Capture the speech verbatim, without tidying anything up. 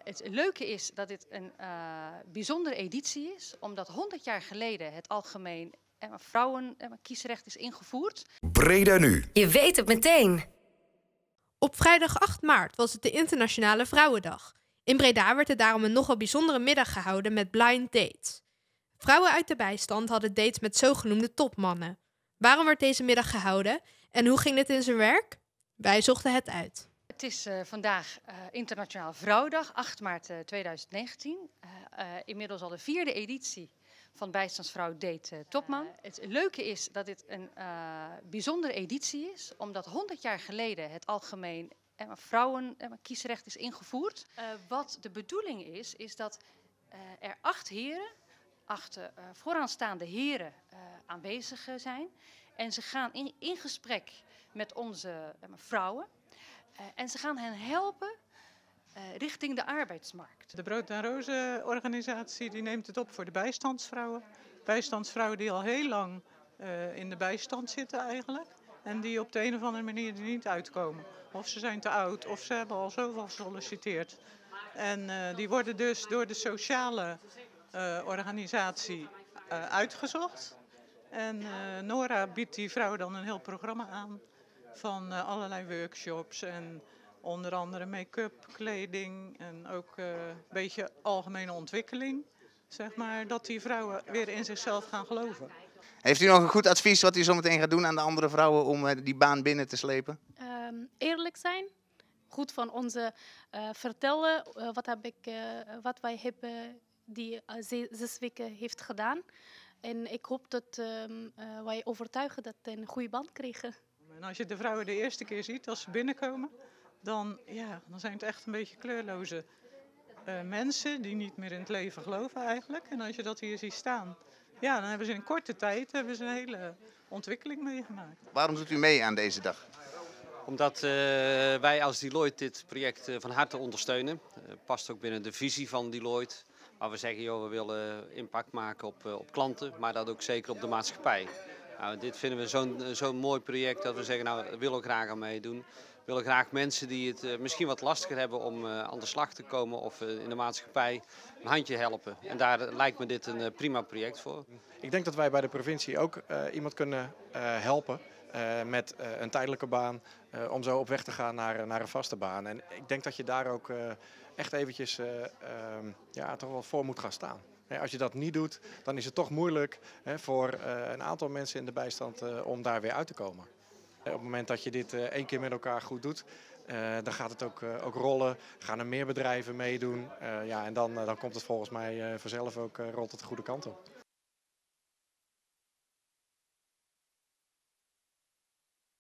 Het leuke is dat dit een uh, bijzondere editie is, omdat honderd jaar geleden het algemeen eh, vrouwen eh, kiesrecht is ingevoerd. Breda nu. Je weet het meteen. Op vrijdag acht maart was het de Internationale Vrouwendag. In Breda werd er daarom een nogal bijzondere middag gehouden met blind dates. Vrouwen uit de bijstand hadden dates met zogenoemde topmannen. Waarom werd deze middag gehouden en hoe ging dit in zijn werk? Wij zochten het uit. Het is uh, vandaag uh, Internationale Vrouwendag, acht maart uh, tweeduizend negentien. Uh, uh, inmiddels al de vierde editie van Bijstandsvrouw Date uh, Topman. Uh, het leuke is dat dit een uh, bijzondere editie is, omdat honderd jaar geleden het algemeen eh, vrouwen eh, kiesrecht is ingevoerd. Uh, wat de bedoeling is, is dat uh, er acht heren, acht uh, vooraanstaande heren uh, aanwezig zijn. En ze gaan in, in gesprek met onze uh, vrouwen. Uh, en ze gaan hen helpen uh, richting de arbeidsmarkt. De Brood en Rozen organisatie die neemt het op voor de bijstandsvrouwen. Bijstandsvrouwen die al heel lang uh, in de bijstand zitten eigenlijk. En die op de een of andere manier er niet uitkomen. Of ze zijn te oud of ze hebben al zoveel gesolliciteerd. En uh, die worden dus door de sociale uh, organisatie uh, uitgezocht. En uh, Nora biedt die vrouwen dan een heel programma aan. Van uh, allerlei workshops en onder andere make-up, kleding en ook uh, een beetje algemene ontwikkeling. Zeg maar, dat die vrouwen weer in zichzelf gaan geloven. Heeft u nog een goed advies wat u zo meteen gaat doen aan de andere vrouwen om uh, die baan binnen te slepen? Um, eerlijk zijn, goed van onze uh, vertellen uh, wat, heb ik, uh, wat wij hebben die uh, zes weken heeft gedaan. En ik hoop dat um, uh, wij overtuigen dat we een goede band krijgen. En als je de vrouwen de eerste keer ziet als ze binnenkomen, dan, ja, dan zijn het echt een beetje kleurloze uh, mensen die niet meer in het leven geloven eigenlijk. En als je dat hier ziet staan, ja, dan hebben ze in korte tijd hebben ze een hele ontwikkeling meegemaakt. Waarom doet u mee aan deze dag? Omdat uh, wij als Deloitte dit project uh, van harte ondersteunen. Uh, past ook binnen de visie van Deloitte. Waar we zeggen, joh, we willen impact maken op, uh, op klanten, maar dat ook zeker op de maatschappij. Nou, dit vinden we zo'n zo'n mooi project dat we zeggen, nou, we willen graag aan meedoen. We willen graag mensen die het uh, misschien wat lastiger hebben om uh, aan de slag te komen of uh, in de maatschappij een handje helpen. En daar lijkt me dit een uh, prima project voor. Ik denk dat wij bij de provincie ook uh, iemand kunnen uh, helpen uh, met uh, een tijdelijke baan uh, om zo op weg te gaan naar, naar een vaste baan. En ik denk dat je daar ook uh, echt eventjes uh, uh, ja, toch wel voor moet gaan staan. Als je dat niet doet, dan is het toch moeilijk hè, voor uh, een aantal mensen in de bijstand uh, om daar weer uit te komen. Op het moment dat je dit uh, één keer met elkaar goed doet, uh, dan gaat het ook, uh, ook rollen. Gaan er meer bedrijven meedoen. Uh, ja, en dan, uh, dan komt het volgens mij uh, vanzelf ook uh, rolt het de goede kant op.